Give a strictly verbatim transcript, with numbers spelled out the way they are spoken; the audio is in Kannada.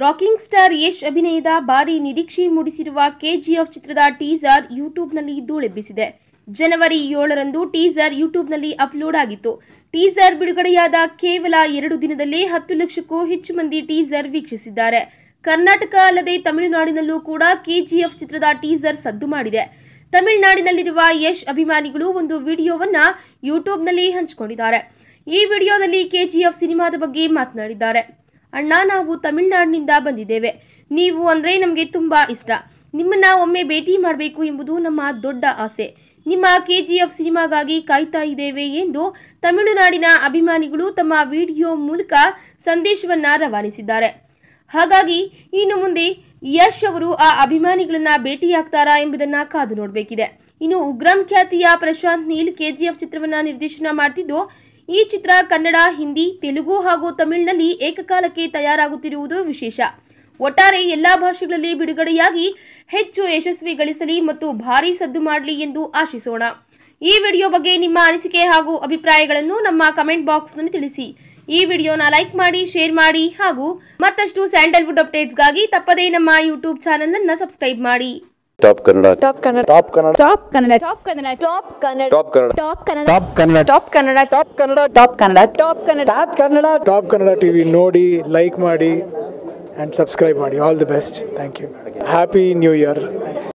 ರಾಕಿಂಗ್ ಸ್ಟಾರ್ ಯಶ್ ಅಭಿನಯದ ಭಾರಿ ನಿರೀಕ್ಷೆ ಮೂಡಿಸಿರುವ ಕೆಜಿಎಫ್ ಚಿತ್ರದ ಟೀಸರ್ ಯೂಟ್ಯೂಬ್ನಲ್ಲಿ ಧೂಳೆಬ್ಬಿಸಿದೆ. ಜನವರಿ ಏಳರಂದು ಟೀಸರ್ ಯೂಟ್ಯೂಬ್ನಲ್ಲಿ ಅಪ್ಲೋಡ್ ಆಗಿತ್ತು. ಟೀಸರ್ ಬಿಡುಗಡೆಯಾದ ಕೇವಲ ಎರಡು ದಿನದಲ್ಲೇ ಹತ್ತು ಲಕ್ಷಕ್ಕೂ ಹೆಚ್ಚು ಮಂದಿ ಟೀಸರ್ ವೀಕ್ಷಿಸಿದ್ದಾರೆ. ಕರ್ನಾಟಕ ಅಲ್ಲದೆ ತಮಿಳುನಾಡಿನಲ್ಲೂ ಕೂಡ ಕೆಜಿಎಫ್ ಚಿತ್ರದ ಟೀಸರ್ ಸದ್ದು ಮಾಡಿದೆ. ತಮಿಳುನಾಡಿನಲ್ಲಿರುವ ಯಶ್ ಅಭಿಮಾನಿಗಳು ಒಂದು ವಿಡಿಯೋವನ್ನ ಯೂಟ್ಯೂಬ್ನಲ್ಲಿ ಹಂಚಿಕೊಂಡಿದ್ದಾರೆ. ಈ ವಿಡಿಯೋದಲ್ಲಿ ಕೆಜಿಎಫ್ ಸಿನಿಮಾದ ಬಗ್ಗೆ ಮಾತನಾಡಿದ್ದಾರೆ. ಅಣ್ಣ, ನಾವು ತಮಿಳುನಾಡಿನಿಂದ ಬಂದಿದ್ದೇವೆ. ನೀವು ಅಂದ್ರೆ ನಮಗೆ ತುಂಬಾ ಇಷ್ಟ. ನಿಮ್ಮನ್ನ ಒಮ್ಮೆ ಭೇಟಿ ಮಾಡಬೇಕು ಎಂಬುದು ನಮ್ಮ ದೊಡ್ಡ ಆಸೆ. ನಿಮ್ಮ ಕೆಜಿಎಫ್ ಸಿನಿಮಾಗಾಗಿ ಕಾಯ್ತಾ ಇದ್ದೇವೆ ಎಂದು ತಮಿಳುನಾಡಿನ ಅಭಿಮಾನಿಗಳು ತಮ್ಮ ವಿಡಿಯೋ ಮೂಲಕ ಸಂದೇಶವನ್ನ ರವಾನಿಸಿದ್ದಾರೆ. ಹಾಗಾಗಿ ಇನ್ನು ಮುಂದೆ ಯಶ್ ಅವರು ಆ ಅಭಿಮಾನಿಗಳನ್ನ ಭೇಟಿಯಾಗ್ತಾರಾ ಎಂಬುದನ್ನ ಕಾದು ನೋಡಬೇಕಿದೆ. ಇನ್ನು ಉಗ್ರಂ ಖ್ಯಾತಿಯ ಪ್ರಶಾಂತ್ ನೀಲ್ ಕೆಜಿಎಫ್ ಚಿತ್ರವನ್ನ ನಿರ್ದೇಶನ ಮಾಡ್ತಿದ್ದು, ಈ ಚಿತ್ರ ಕನ್ನಡ, ಹಿಂದಿ, ತೆಲುಗು ಹಾಗೂ ತಮಿಳಿನಲ್ಲಿ ಏಕಕಾಲಕ್ಕೆ ತಯಾರಾಗುತ್ತಿರುವುದು ವಿಶೇಷ. ಒಟ್ಟಾರೆ ಎಲ್ಲಾ ಭಾಷೆಗಳಲ್ಲಿ ಬಿಡುಗಡೆಯಾಗಿ ಹೆಚ್ಚು ಯಶಸ್ವಿ ಗಳಿಸಲಿ ಮತ್ತು ಭಾರೀ ಸದ್ದು ಮಾಡಲಿ ಎಂದು ಆಶಿಸೋಣ. ಈ ವಿಡಿಯೋ ಬಗ್ಗೆ ನಿಮ್ಮ ಅನಿಸಿಕೆ ಹಾಗೂ ಅಭಿಪ್ರಾಯಗಳನ್ನು ನಮ್ಮ ಕಮೆಂಟ್ ಬಾಕ್ಸ್ನಲ್ಲಿ ತಿಳಿಸಿ. ಈ ವಿಡಿಯೋನ ಲೈಕ್ ಮಾಡಿ, ಶೇರ್ ಮಾಡಿ ಹಾಗೂ ಮತ್ತಷ್ಟು ಸ್ಯಾಂಡಲ್ವುಡ್ ಅಪ್ಡೇಟ್ಸ್ಗಾಗಿ ತಪ್ಪದೇ ನಮ್ಮ ಯೂಟ್ಯೂಬ್ ಚಾನೆಲ್ ಅನ್ನು ಸಬ್ಸ್ಕ್ರೈಬ್ ಮಾಡಿ. Top Kannada top Kannada top Kannada top Kannada top Kannada top Kannada top Kannada top Kannada top Kannada top Kannada top Kannada top Kannada top Kannada top Kannada top Kannada TV ನೋಡಿ, ಲೈಕ್ ಮಾಡಿ and subscribe ಮಾಡಿ. All the best. Thank you. Happy New Year.